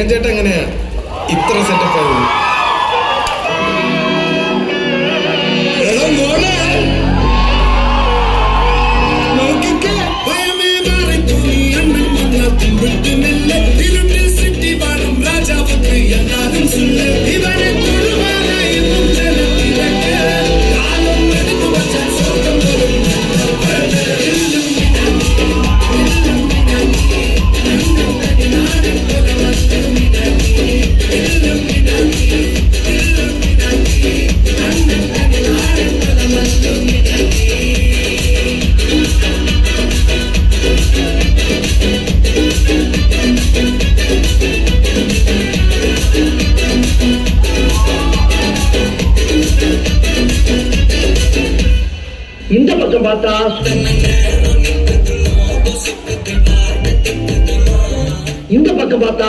രംഗച്ചേട്ടൻ എങ്ങനെയാ ഇത്ര സെറ്റപ്പ് ആയത്? இந்த பக்கம் பார்த்தா இந்த பக்கம் பார்த்தா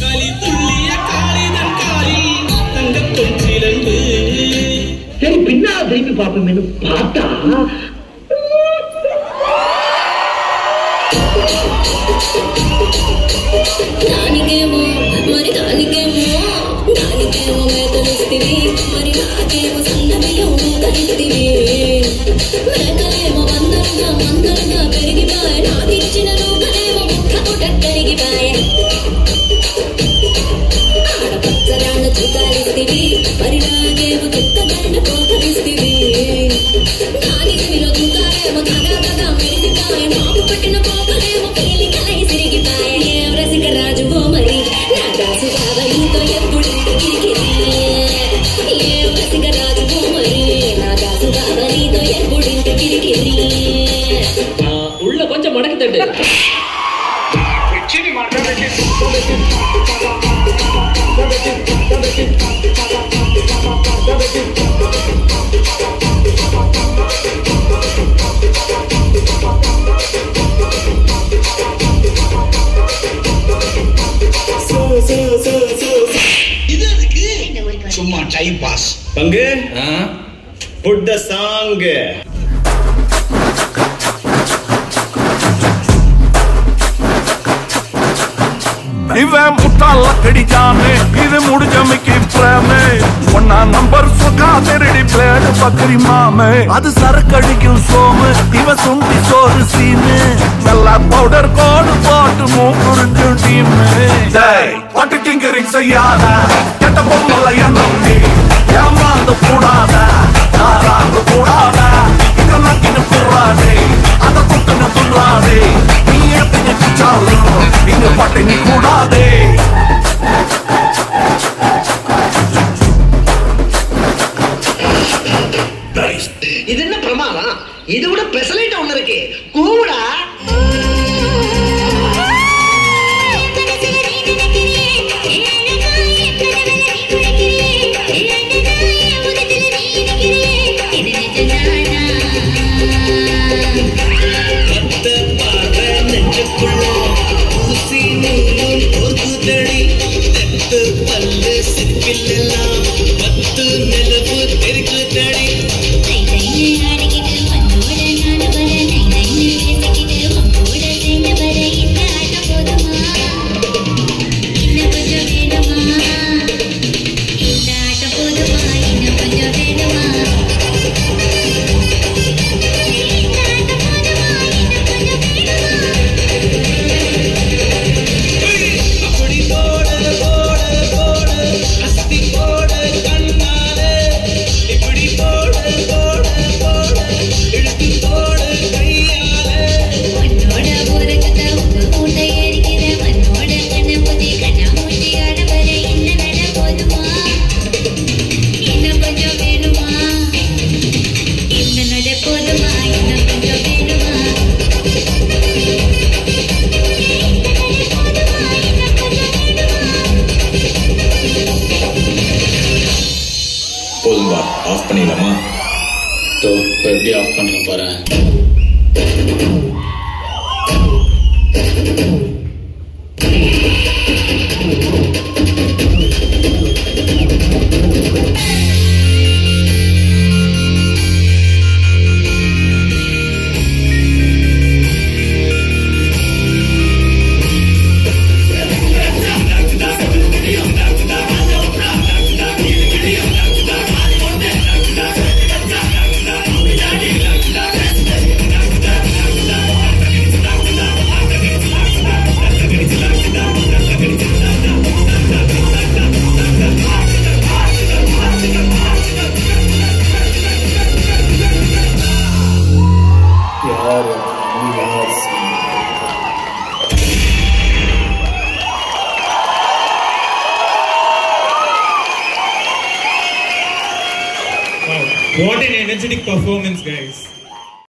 சரி பின்னால திரும்பி பார்ப்போம் பார்த்தா దానికేమో మరి దానికేమో మే తెలుస్తుంది మరి నాకేమో సన్నబియ్యం కలిస్తుంది మేకలేమో మందలుగా పెరిగిపాయ నాకిచ్చిన రూపలేమో ముక్కకు టక్కరిగిపాయ ఆడపచ్చరాళ్ళకు కాలిస్తుంది మరి నాకేమో తుక్కగండ కోకలిస్తుంది దాని చెవిలో దుకారేమో తగా మెరిసిపాయ మాపు పట్టిన పోకలేమో పేలికలై సిరిగిపాయ ఏం రసిక రాజువో మరి నా దాసు బాబా నీతో ఎప్పుడు కిరికిరి ఏం రసిక రాజువో మరి నా దాసు బాబా నీతో ఎప్పుడు కిరికిరి உள்ள கொஞ்சம் மடக்கு தட்டு சும்மா டைம் பாஸ். பங்கு புட் த சாங். இவன் முட்டாள கடிச்சானே இது முடிஞ்சமைக்கு பிரேமே ஒன்னா நம்பர் சொக்கா திருடி பிளேடு பக்கரி மாமே அது சரக்கடிக்கும் சோமு இவன் சுண்டி சோறு சீனு நல்லா பவுடர் கோடு போட்டு மூக்குறிஞ்சும் டீமு பட்டு டிங்கரிங் செய்யாத கெட்ட பொம்மல எண்ணம் நீ ஏமாந்து கூடாத யாராந்து கூடாத இங்க நக்கின்னு புறாதே அதை குட்டுன்னு துள்ளாதே நீ எடுத்து குச்சாலும் இங்க பட்டினி கூடாதே இது என்ன பிரமாதம்? இது விட பெசலைட் ஒண்ணு இருக்கு கூடா. போதும்பா, ஆஃப் பண்ணிடலாமா? இப்போ எப்படி ஆஃப் பண்ண போறேன்? energetic performance, guys.